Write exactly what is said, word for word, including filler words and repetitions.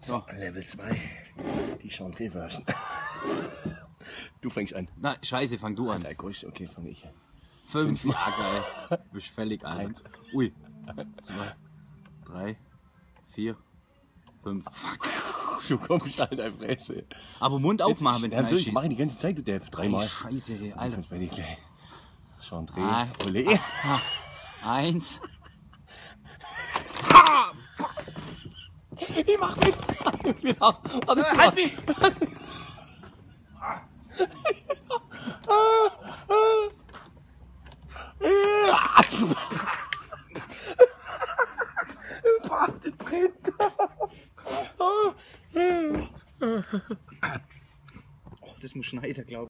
So, Level zwei. Die Chantre-Version. Du fängst an. Na, scheiße, fang du an. Der größte, okay, fange ich an. Fünf, ja geil. Du bist völlig ein. Ui. Zwei, drei, vier, fünf. Fuck. Du kommst halt in Fresse. Aber Mund aufmachen, wenn es Natürlich, ich schießt. mache die ganze Zeit, du Depp. Dreimal. Scheiße, ey, Du Alter. kannst bei dir gleich. Chantre. Ah. Ole. Eins. Ich mach mit. Wieder. Warte, Halt mich! Das brennt. Oh, das muss schneiden, glaube ich.